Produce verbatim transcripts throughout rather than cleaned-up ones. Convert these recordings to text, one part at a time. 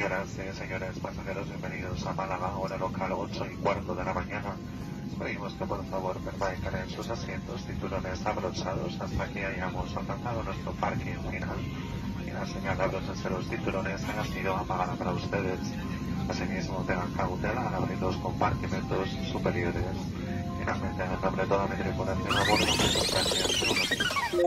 Señoras y señores pasajeros, bienvenidos a Málaga, hora local ocho y cuarto de la mañana. Pedimos que por favor permanezcan en sus asientos, cinturones abrochados, hasta que hayamos alcanzado nuestro parking final y la señal de abrocharse los cinturones ha sido apagada para ustedes. Asimismo, tengan cautela al abrir los compartimentos superiores. Finalmente, en nombre de toda mi tripulación a bordo, muchas gracias.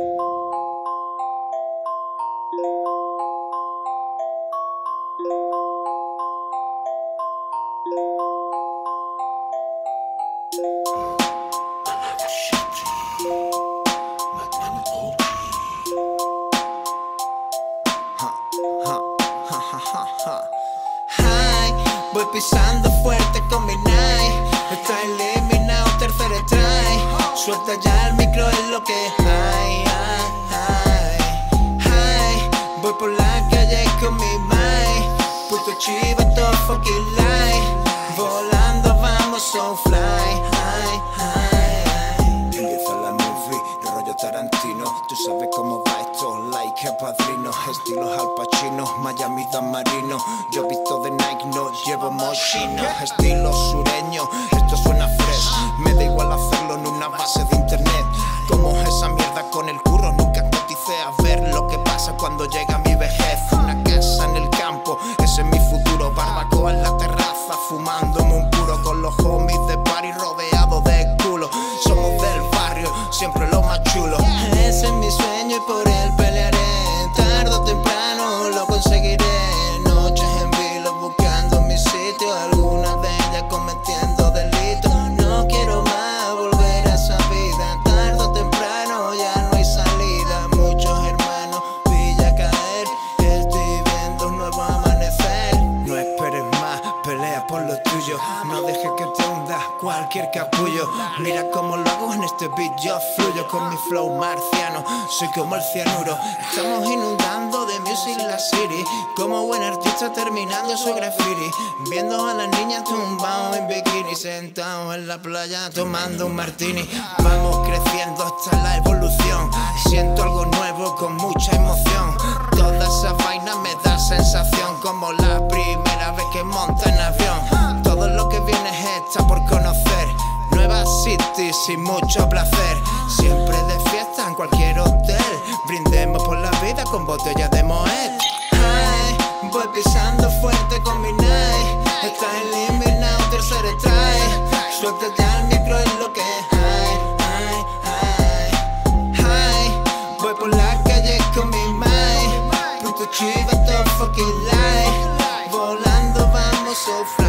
Voy pisando fuerte con mi night. Está eliminado, tercer strike. Suelta ya el micro, es lo que hay. Voy por la calle con mi mind. Puto chivo, todo fucking light. Volando vamos, so fly. Empieza la movie, rollo Tarantino. Tú sabes cómo va esto, like a padrino. Estilos Al Pacino, Miami Dan Marino. Yo visto de Nike, no llevo mochino. Estilo sureño, esto suena fresh. Me da igual hacerlo en una base de internet. Como esa mierda con el curro, nunca coticé a ver lo que pasa cuando llega mi vejez. Una casa en el campo, ese es mi futuro. Barbacoa en la terraza, fumándome un puro. Con los homies de party rodeados de culo. Somos del barrio, siempre lo más chulo. Ese es mi sueño y por él pelearé. Tarde o temprano lo conseguiré. Noches en vilo buscando mi sitio, algunas de ellas cometiendo delitos. No quiero más volver a esa vida. Tarde o temprano ya no hay salida. Muchos hermanos vi ya caer. Estoy viendo un nuevo amanecer. No esperes más, pelea por lo tuyo. No dejes que te hunda cualquier capullo. Mira cómo lo hago en este beat, yo fluyo con mi flow marciano. Soy como el cianuro. Estamos inundando de music la city. Como buen artista terminando su graffiti. Viendo a las niñas tumbados en bikini, sentados en la playa tomando un martini. Vamos creciendo hasta la evolución. Siento algo nuevo con mucha emoción. Toda esa vaina me da sensación como la primera vez que monto en avión. Todo lo que viene está por conocer. Nuevas cities y mucho placer. Siempre de fiesta en cualquier hotel. Brindemos por la vida con botellas de Moet. Ay, voy pisando fuerte con mi night. Está eliminado, tercer strike. Suelta ya el micro, es lo que hay. Ay, ay, ay. Voy por la calle con mi mind. Puto chiva, todo fucking light. Volando vamos so